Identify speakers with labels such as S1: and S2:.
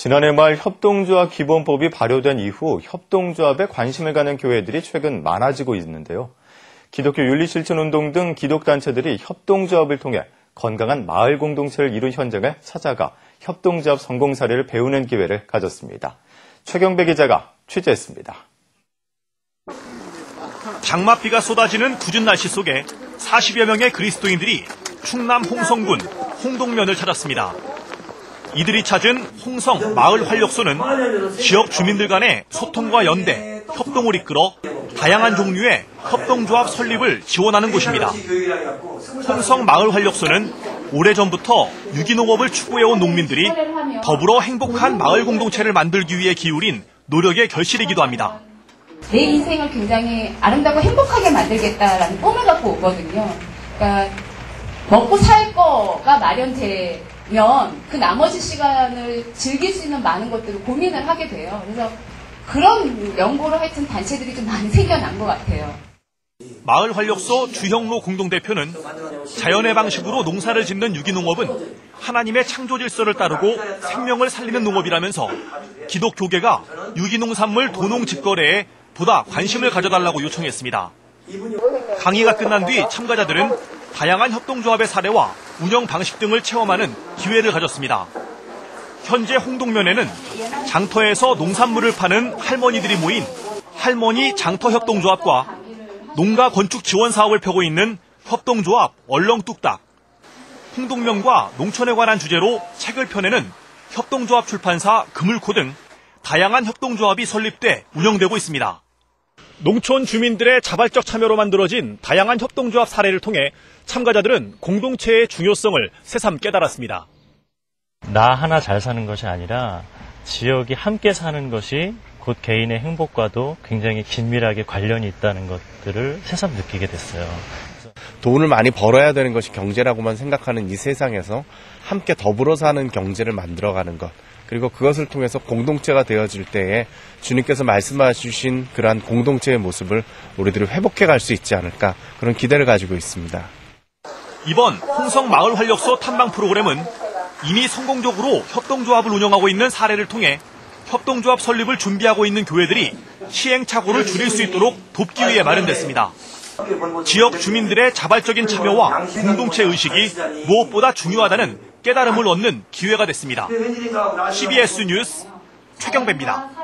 S1: 지난해 말 협동조합 기본법이 발효된 이후 협동조합에 관심을 가는 교회들이 최근 많아지고 있는데요. 기독교 윤리실천운동 등 기독단체들이 협동조합을 통해 건강한 마을 공동체를 이룬 현장을 찾아가 협동조합 성공 사례를 배우는 기회를 가졌습니다. 최경배 기자가 취재했습니다.
S2: 장맛비가 쏟아지는 궂은 날씨 속에 40여 명의 그리스도인들이 충남 홍성군 홍동면을 찾았습니다. 이들이 찾은 홍성 마을 활력소는 지역 주민들 간의 소통과 연대, 협동을 이끌어 다양한 종류의 협동조합 설립을 지원하는 곳입니다. 홍성 마을 활력소는 오래전부터 유기농업을 추구해온 농민들이 더불어 행복한 마을 공동체를 만들기 위해 기울인 노력의 결실이기도 합니다.
S3: 내 인생을 굉장히 아름답고 행복하게 만들겠다라는 꿈을 갖고 오거든요. 그러니까 먹고 살 거가 마련되면 그 나머지 시간을 즐길 수 있는 많은 것들을 고민을 하게 돼요. 그래서 그런 연고로 하여튼 단체들이 좀 많이 생겨난 것 같아요.
S2: 마을 활력소 주형로 공동대표는 자연의 방식으로 농사를 짓는 유기농업은 하나님의 창조 질서를 따르고 생명을 살리는 농업이라면서 기독교계가 유기농산물 도농 직거래에 보다 관심을 가져달라고 요청했습니다. 강의가 끝난 뒤 참가자들은 다양한 협동조합의 사례와 운영 방식 등을 체험하는 기회를 가졌습니다. 현재 홍동면에는 장터에서 농산물을 파는 할머니들이 모인 할머니 장터협동조합과 농가 건축 지원 사업을 펴고 있는 협동조합 얼렁뚝딱, 홍동면과 농촌에 관한 주제로 책을 펴내는 협동조합 출판사 그물코 등 다양한 협동조합이 설립돼 운영되고 있습니다. 농촌 주민들의 자발적 참여로 만들어진 다양한 협동조합 사례를 통해 참가자들은 공동체의 중요성을 새삼 깨달았습니다.
S4: 나 하나 잘 사는 것이 아니라 지역이 함께 사는 것이 곧 개인의 행복과도 굉장히 긴밀하게 관련이 있다는 것들을 새삼 느끼게 됐어요.
S5: 돈을 많이 벌어야 되는 것이 경제라고만 생각하는 이 세상에서 함께 더불어 사는 경제를 만들어가는 것, 그리고 그것을 통해서 공동체가 되어질 때에 주님께서 말씀해 주신 그러한 공동체의 모습을 우리들이 회복해 갈 수 있지 않을까, 그런 기대를 가지고 있습니다.
S2: 이번 홍성 마을 활력소 탐방 프로그램은 이미 성공적으로 협동조합을 운영하고 있는 사례를 통해 협동조합 설립을 준비하고 있는 교회들이 시행착오를 줄일 수 있도록 돕기 위해 마련됐습니다. 지역 주민들의 자발적인 참여와 공동체 의식이 무엇보다 중요하다는 깨달음을 얻는 기회가 됐습니다. CBS 뉴스 최경배입니다.